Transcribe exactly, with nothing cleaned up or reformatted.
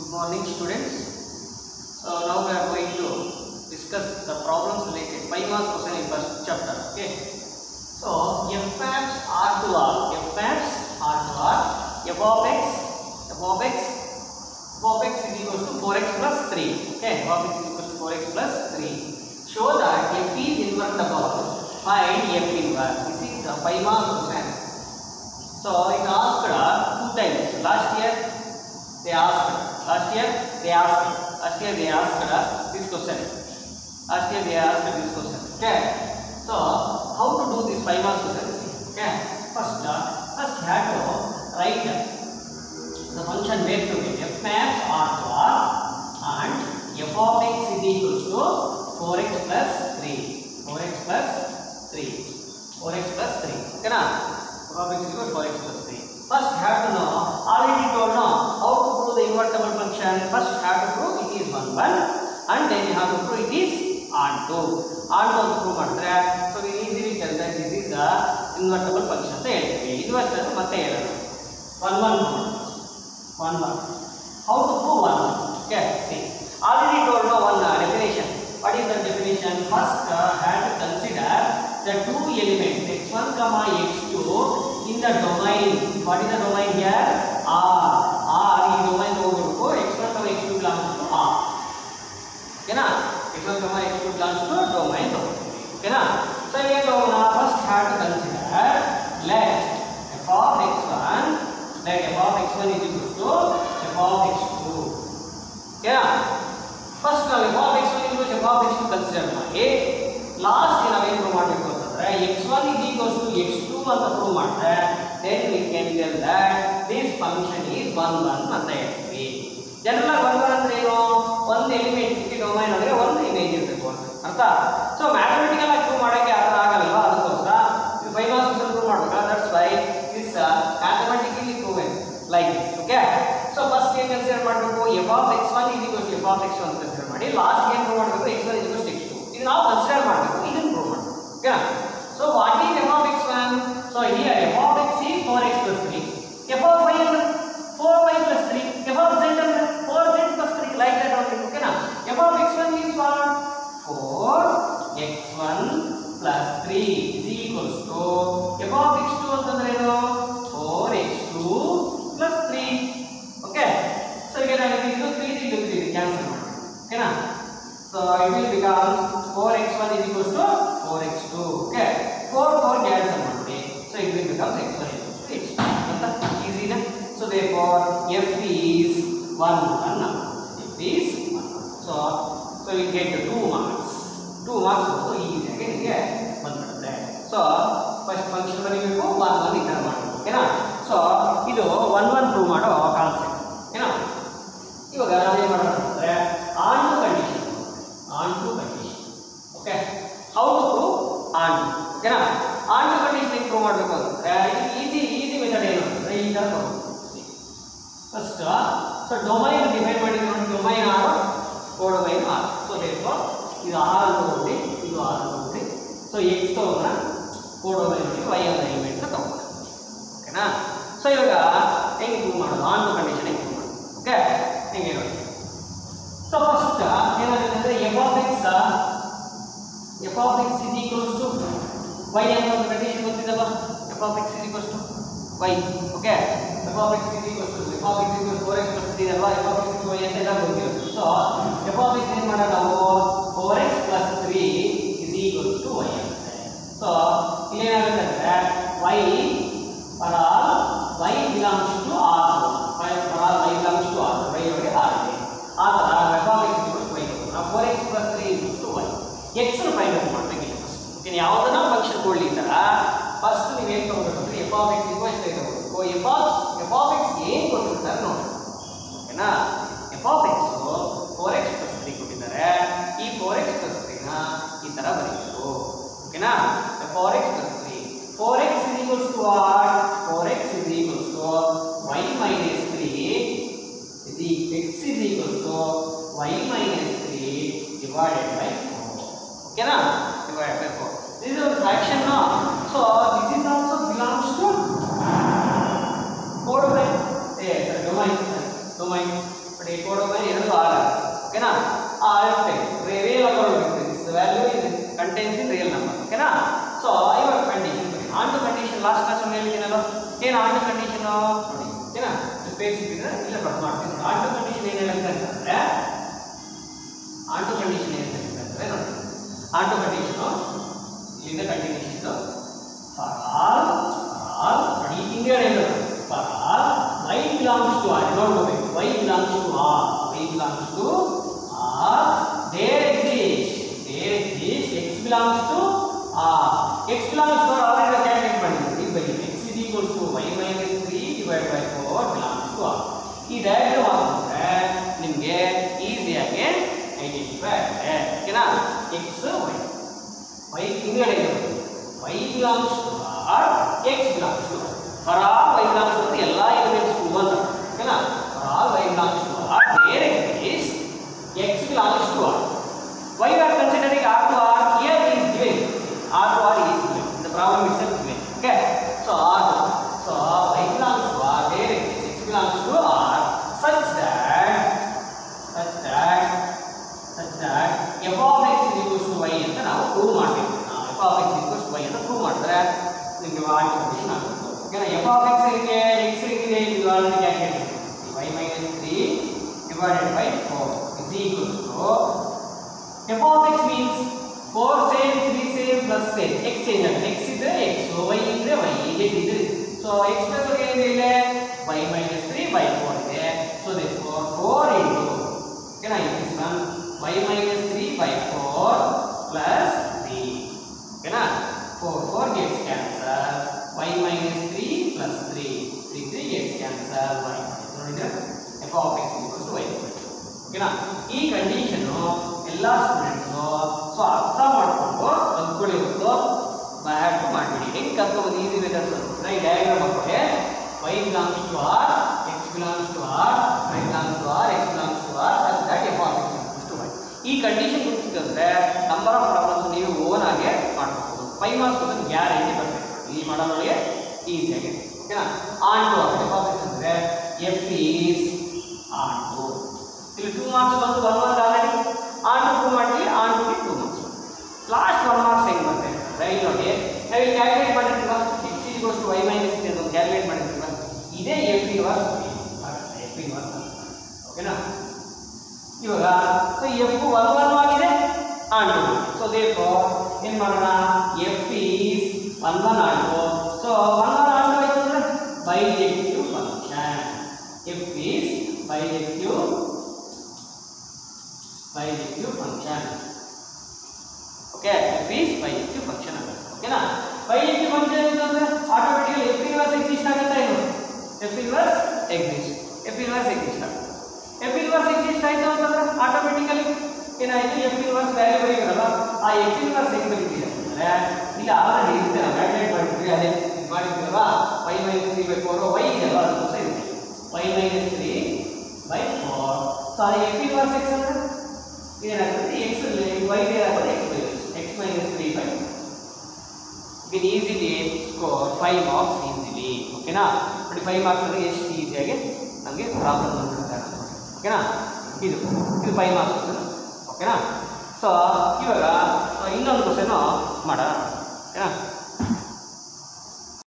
Good morning, students. So now we are going to discuss the problems related five marks question in first chapter. Okay. So f maps R to R. F maps R to R. F of x. F of x. F of x is equals to four x plus three. Okay. F of x is equals to four x plus three. Show that f is invertible. Find f inverse. This is a five marks question. So it asked two times. Last year they asked. Last year they asked. Last year they asked this question. Last year they asked this question. Okay. So how to do this five marks question? Okay. First, uh, first you have to write the function where to be f maps R to R and f of x is equal to four x plus three. four x plus three. four x plus three. Okay na? F of x is equal to four x plus three. First you have to know, already told now how to prove the invertible function. First you have to prove it is one one and then you have to prove it is onto. Onto to prove ಮಾಡಿದ್ರೆ so we easily tell that this is the invertible function ಅಂತ ಹೇಳ್ತೀವಿ. Inverse ಅಂದ್ರೆ ಮತ್ತೆ ಹೇಳೋಣ. one one one one. How to prove one one? Okay, see. Already told now one uh, definition. What is the definition? First uh, have to consider the two elements x one comma x two in the domain. What is the domain here? R. R is domain ತಗೋಬೇಕು. x one comma x two belongs to R. Okay na? x one comma x two belongs to domain ತಗೋಬೇಕು. Okay na? So here now first have to consider let f of x one let f of x one is equal to f of x two. Okay na? First ನಾವು f of x one is equal to f of x two consider ಮಾಡಿ last ನಾವು ಏನು prove ಮಾಡಬೇಕು ಅಂತಂದ್ರೆ x one is equal to x two ಅಂತ prove ಮಾಡಿದ್ರೆ then we can tell that this function is one one ಅಂತ ಹೇಳ್ತೀವಿ. General ಆಗಿ one one ಅಂದ್ರೆ ಏನು? ಒಂದು ಎಲಿಮೆಂಟ್ ಗೆ ಡೊಮೈನ್ ಅಂದ್ರೆ ಒಂದು ಇಮೇಜ್ ಇರಬೇಕು ಅಂತ ಅರ್ಥ. ಸೊ ಮ್ಯಾಥಮೆಟಿಕಲ್ ಆಗಿ ಪ್ರೂವ್ ಮಾಡಕ್ಕೆ ಆ ತರ ಆಗಲ್ಲ. ಅದಕ್ಕೋಸ್ಕರ ಇದು ಫೈವ್ ಮಾರ್ಕ್ಸ್ ಪ್ರೂವ್ ಮಾಡಬೇಕು. That's why this mathematically proven like this. Okay. So first ಏನು ಕನ್ಸಿಡರ್ ಮಾಡಬೇಕು? f of x one is equal to f of x one ಅಂತ ಕನ್ಸಿಡರ್ ಮಾಡಿ ಲಾಸ್ಟ್ ಏನು ಪ್ರೂವ್ ಮಾಡಬೇಕು? x one is equal to x two. ಇದು ನಾವು consider ಮಾಡಬೇಕು. ಇದನ್ನು ಪ್ರೂವ್ ಮಾಡಬೇಕು. Okay. So what is f of x one? So here f of x is four x plus three. f of y is four y plus three. f of z is four z plus three. Like that only. Okay na? f of x one is what? four x one plus three is equals to f of x two ಅಂತಂದ್ರೆ ಏನು? four x two plus three. Okay. So ಈಗ ನಾವು ಇದು three into three cancel ಮಾಡಿ. Okay na? So it will become four x one is equals to four x two. Okay. four four cancel ಮಾಡಿ. So it will become x one is equals to x two. ಅಂತ easy na? So therefore f is one one. F is one. So so we get two marks. two marks also easy ಆಗಿ ನಿಮಗೆ ಬಂದ್ಬಿಡುತ್ತೆ. So first function ಬರೀಬೇಕು one one ಈ ತರ ಮಾಡಬೇಕು. ಓಕೆನಾ? So ಇದು one one ಪ್ರೂವ್ ಮಾಡೋ ಕಾನ್ಸೆಪ್ಟ್. ಓಕೆನಾ? ಇವಾಗ ನಾವು ಏನು ಮಾಡೋಣ ಅಂದ್ರೆ onto condition onto condition. Okay. How to prove onto. ಓಕೆನಾ? ಆನ್ ಟು ಕಂಡೀಷನ್ ಹೇಗೆ ಪ್ರೂವ್ ಮಾಡಬೇಕು ಅಂದ್ರೆ ಈಸಿ ಈಸಿ ಮೆಥಡ್ ಏನು ಅಂದ್ರೆ ಈ ತರ ತಗೊಳ್ಳಿ. ಫಸ್ಟ್ ಸೊ ಡೊಮೈನ್ ಡಿಫೈನ್ ಮಾಡಿದ್ರೆ ನೋಡಿ domain R codomain R. So therefore ಇದು ಆರ್ ಅಂತ ತಗೊಳ್ಳಿ, ಇದು ಆರ್ ಅಂತ ತಗೊಳ್ಳಿ. ಸೊ ಎಕ್ಸ್ ತಗೋಣ, ಕೋಡೊಮೈನ್ ವೈ ಅನ್ನೋ ಎಲಿಮೆಂಟ್ ತಗೋಣ. ಓಕೆನಾ? ಸೊ ಇವಾಗ ಹೆಂಗೆ ಪ್ರೂವ್ ಮಾಡೋದು? ಆನ್ ಟು ಕಂಡೀಷನ್ ಹೆಂಗೆ ಪ್ರೂವ್ ಮಾಡೋದು? ಓಕೆ. ಹೆಂಗೆ ನೋಡಿ. ಸೊ ಫಸ್ಟ್ ಏನಾಗುತ್ತೆ ಅಂದ್ರೆ f of x f of x is equals to y ಅನ್ನೋ ಒಂದು ಕಂಡೀಷನ್ ಗೊತ್ತಿದಲ್ಲ. F of x is equals to y. Okay. F of x is equals to f of x equals four x plus three ಅಲ್ವಾ? F of x y ಅಂತ ಎಲ್ಲ ಗೊತ್ತಿರುತ್ತೆ. So F of x ಏನು ಮಾಡೋಣ ನಾವು? Four x plus three is equals to y ಆಗುತ್ತೆ. So ಇಲ್ಲೇನಾಗುತ್ತೆ ಅಂದ್ರೆ y for all y belongs to R. Y for all y belongs to R. Y ಒಳಗೆ ಆರ್ ಇದೆ. ಆ ಥರ f of x equals y ನಾವು four x plus three equals to y. X find out ಮಾಡಬೇಕಿಲ್ಲ first. Okay. ಯಾವುದನ್ನ function ಕೊಡಲಿ ಈ ಥರ ಫಸ್ಟ್ ನೀವೇನು ತಗೋಬೇಕು ಅಂದ್ರೆ f of x equals y ತಗೋಬೇಕು. F of f of x ಏನು ಕೊಟ್ಟಿರ್ತಾರೆ ನೋಡಿ. ಓಕೆನಾ? F of x four x plus three ಕೊಟ್ಟಿದ್ದಾರೆ. ಈ ಫೋರ್ ಎಕ್ಸ್ ಪ್ಲಸ್ ತ್ರೀನ ಈ ಥರ ಬರೀಬೇಕು. ಓಕೆನಾ? Four x plus three four x is equals to what? Four x is equals to y minus three is x is equals to y minus three divided by four. ಓಕೆನಾ? Divided by four. This is a fraction now. So this is also belongs to codomain. Yes, domain. Domain. But a codomain space ಇಟ್ಟಿದ್ರೆ ಇಲ್ಲ cut ಮಾಡ್ತೀನಿ. On to condition ಏನು ಹೇಳುತ್ತೆ ಅಂತಂದರೆ on to condition ಏನು ಹೇಳುತ್ತೆ ಅಂದರೆ ನೋಡಿ ಆನ್ ಟು ಕಂಡೀಷನು ಇಲ್ಲಿಂದ ಕಂಟಿನ್ಯೂಷನ್ ಫಾರ್ ಆಲ್ ಆಲ್ ನೋಡಿ ಹಿಂಗೆ ಹೇಳಿದ್ರು for all y belongs to r ನೋಡ್ಕೋಬೇಕು y belongs to r y belongs to r there exists there exists x belongs to r x belongs to r already calculate ಮಾಡಿದ್ವಿ ಈಗ ಬನ್ನಿ x is equals to y minus three divided by four belongs to r ಈ diagram ಹಾಕಿದ್ರೆ ನಿಮಗೆ ಈಸಿಯಾಗಿ identify ಆಗುತ್ತೆ ಓಕೆನಾ x y y ಹಿಂಗೆ ಹೇಳಿದ್ರು y belongs to r x belongs to r for all y belongs to ಎಲ್ಲ elements to one ಓಕೆನಾ for all y belongs to r there exists x belongs to r why we are considering r to r here is given r to r is given the problem itself given okay so r so y belongs to r there exists x belongs to r such that such that such that f of x is equals to y ಅಂತ ನಾವು prove ಮಾಡ್ತೀವಿ f of x is equals to y ಅಂತ prove ಮಾಡಿದ್ರೆ ನಿಮಗೆ on condition ಆಗುತ್ತೆ ಓಕೆನಾ f of x ಗೆ x ಇದೆ ಇದು already calculate y minus three divided by four is equals to f of x means four same three same plus same x change ಆಗುತ್ತೆ x ಇದ್ರೆ x y ಇದ್ರೆ y z ಇದ್ರೆ so x plus y ಏನಿದೆ y minus three by four ಇದೆ so therefore four into ಓಕೆನಾ this one y minus three by four plus three ಓಕೆನಾ four four gets cancel y minus three plus three three three gets cancel y ನೋಡಿದ್ರೆ f of x equals to y ಓಕೆನಾ ಈ condition ಎಲ್ಲಾ students so ಅರ್ಥ ಮಾಡ್ಕೊಂಡು ಅಂದ್ಕೊಳ್ಳಿ ಇವತ್ತು back ಮಾಡ್ಬಿಡಿ ಹೆಂಗೆ ಕರ್ಕೊಂಡು ಈಸಿ ಮೆಥಡ್ಸ್ ಅಂದ್ರೆ ಈ ಡಯಾಗ್ರಾಮ್ ಹಾಕೋಕೆ y belongs to r x belongs to r y belongs to r x belongs to r such that f of x equals to y ಈ ಕಂಡೀಷನ್ ಗೊತ್ತಿದ್ರೆ ನಂಬರ್ ಆಫ್ ಪ್ರಾಬ್ಲಮ್ಸ್ ನೀವು own ಆಗಿ ಮಾಡ್ಬೋದು five marks question guarantee ಬರುತ್ತೆ ಈ ಮಾಡೋರಿಗೆ ಈಸಿಯಾಗಿ ಓಕೆನಾ onto f of x ಅಂದ್ರೆ f is ಆನ್ ಟು ಇಲ್ಲಿ ಟೂ ಮಾರ್ಕ್ಸ್ ಬಂದು one mark already onto prove ಮಾಡ್ತೀವಿ onto two marks last one marks ಹೆಂಗೆ ಬರುತ್ತೆ ಅಂದರೆ ಇಲ್ಲಿ ನೋಡಿ ನಾವು ಇಲ್ಲಿ ಕ್ಯಾಲ್ಕುಲೇಟ್ ಮಾಡಿರ್ತೀವ x equals to y minus three ಅಂತ ಕ್ಯಾಲ್ಕುಲೇಟ್ ಮಾಡಿರ್ತೀವ ಇದೇ ಎಫ್ ಇನ್ವರ್ಸ್ ಎಫ್ ಇನ್ವರ್ಸ್ ಓಕೆನಾ ಇವಾಗ ಸೊ ಎಫ್ ಒನ್ ಒನ್ ಆಗಿದೆ ಆನ್ ಟು ಸೊ ದೇರ್ಫೋರ್ ಏನು ಮಾಡೋಣ f is one one onto so one one onto ಆಯಿತು ಅಂದರೆ bijective function f is bijective bijective function okay f is bijective function ಆಗುತ್ತೆ ಓಕೆನಾ bijective function ಅಂತಂದ್ರೆ automatically f inverse exist ಆಗುತ್ತೆ ಏನು f inverse exist f inverse exist ಆಗುತ್ತೆ f inverse exist ಆಯಿತು ಅಂತಂದ್ರೆ ಆಟೋಮೆಟಿಕಲಿ ಏನಾಯಿತು ಎಫ್ ಇನ್ವರ್ಸ್ ವ್ಯಾಲ್ಯೂ ಬರೀರಲ್ಲ ಆ ಎಫ್ ಇನ್ವರ್ಸ್ ಹೆಂಗೆ ಬರೀತೀವಿ ಅಂತಂದರೆ ಇಲ್ಲಿ ಆಲ್ರೆಡಿ ಇರುತ್ತೆ ನಾವು ಕ್ಯಾಲ್ಕುಲೇಟ್ ಮಾಡಿರ್ತೀವಿ ಅದೇ ಮಾಡಿರ್ತೀವಲ್ಲ y minus three by four y ಇದೆಲ್ಲ ಅದು ಸಹ ಇರುತ್ತೆ y minus three by four so ಅದು ಎಫ್ ಇನ್ವರ್ಸ್ ಎಕ್ಸ್ ಅಂದರೆ ಏನಾಗ್ತದೆ ಎಕ್ಸ್ ವೈ ಏನಾಗ್ತದೆ x by x minus three by you can easily score five marks easily ಓಕೆನಾ ನೋಡಿ ಫೈವ್ ಮಾರ್ಕ್ಸ್ ಅಂದರೆ ಎಷ್ಟು ಈಸಿಯಾಗಿ ನಮಗೆ ಪ್ರಾಬ್ಲಮ್ ಬಂದಿರುತ್ತೆ ಓಕೆನಾ ಇದು ಇದು ಫೈವ್ ಮಾರ್ಕ್ಸ್ ಓಕೆನಾ ಸೊ ಇವಾಗ ಇನ್ನೊಂದು ಕ್ವಶನು ಮಾಡೋಣ ಓಕೆನಾ